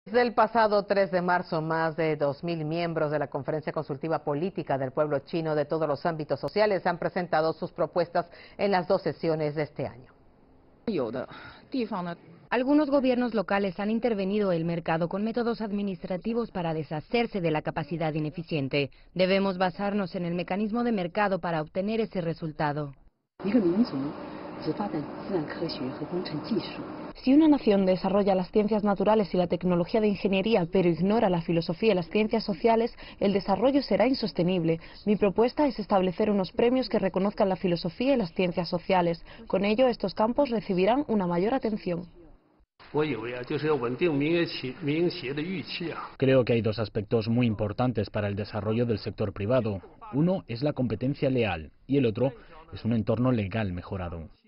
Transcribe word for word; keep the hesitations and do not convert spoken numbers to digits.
Desde el pasado tres de marzo, más de dos mil miembros de la Conferencia Consultiva Política del Pueblo Chino de todos los ámbitos sociales han presentado sus propuestas en las dos sesiones de este año. Algunos gobiernos locales han intervenido el mercado con métodos administrativos para deshacerse de la capacidad ineficiente. Debemos basarnos en el mecanismo de mercado para obtener ese resultado. Si una nación desarrolla las ciencias naturales y la tecnología de ingeniería, pero ignora la filosofía y las ciencias sociales, el desarrollo será insostenible. Mi propuesta es establecer unos premios que reconozcan la filosofía y las ciencias sociales. Con ello, estos campos recibirán una mayor atención. Creo que hay dos aspectos muy importantes para el desarrollo del sector privado. Uno es la competencia leal y el otro es un entorno legal mejorado.